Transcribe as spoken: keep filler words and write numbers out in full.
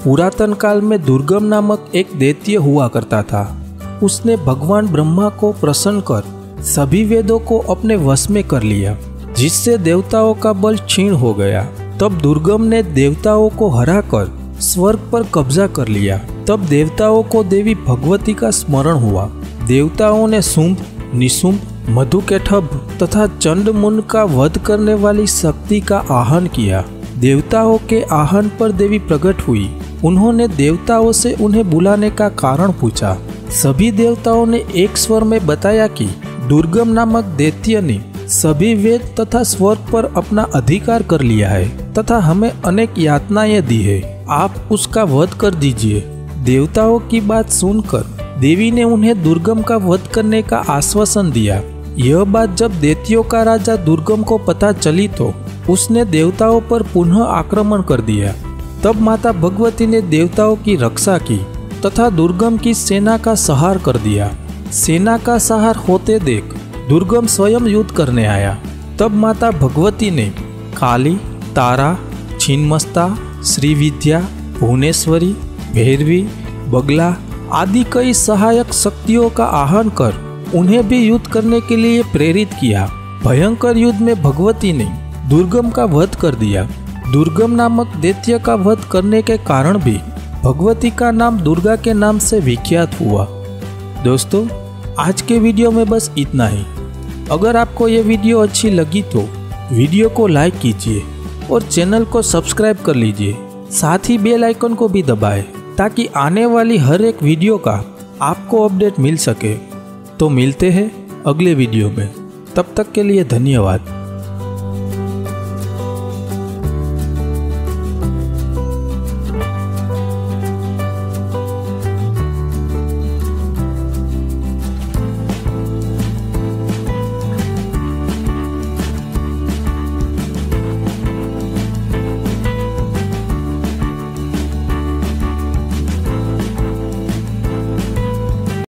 पुरातन काल में दुर्गम नामक एक दैत्य हुआ करता था। उसने भगवान ब्रह्मा को प्रसन्न कर सभी वेदों को अपने वश में कर लिया, जिससे देवताओं का बल क्षीण हो गया। तब दुर्गम ने देवताओं को हराकर स्वर्ग पर कब्जा कर लिया। तब देवताओं को देवी भगवती का स्मरण हुआ। देवताओं ने शुंभ, निशुंभ, मधुकैटभ तथा चंडमुंड का वध करने वाली शक्ति का आह्वान किया। देवताओं के आह्वान पर देवी प्रकट हुई। उन्होंने देवताओं से उन्हें बुलाने का कारण पूछा। सभी देवताओं ने एक स्वर में बताया कि दुर्गम नामक दैत्य ने सभी वेद तथा स्वर्ग पर अपना अधिकार कर लिया है तथा हमें अनेक यातनाएं दी है। आप उसका वध कर दीजिए। देवताओं की बात सुनकर देवी ने उन्हें दुर्गम का वध करने का आश्वासन दिया। यह बात जब दैत्यों का राजा दुर्गम को पता चली तो उसने देवताओं पर पुनः आक्रमण कर दिया। तब माता भगवती ने देवताओं की रक्षा की तथा दुर्गम की सेना का संहार कर दिया। सेना का संहार होते देख दुर्गम स्वयं युद्ध करने आया। तब माता भगवती ने काली, तारा, छिन्नमस्ता, श्रीविद्या, भुवनेश्वरी, भैरवी, बगला आदि कई सहायक शक्तियों का आह्वान कर उन्हें भी युद्ध करने के लिए प्रेरित किया। भयंकर युद्ध में भगवती ने दुर्गम का वध कर दिया। दुर्गम नामक दैत्य का वध करने के कारण भी भगवती का नाम दुर्गा के नाम से विख्यात हुआ। दोस्तों, आज के वीडियो में बस इतना ही। अगर आपको ये वीडियो अच्छी लगी तो वीडियो को लाइक कीजिए और चैनल को सब्सक्राइब कर लीजिए। साथ ही बेल आइकन को भी दबाएं ताकि आने वाली हर एक वीडियो का आपको अपडेट मिल सके। तो मिलते हैं अगले वीडियो में। तब तक के लिए धन्यवाद।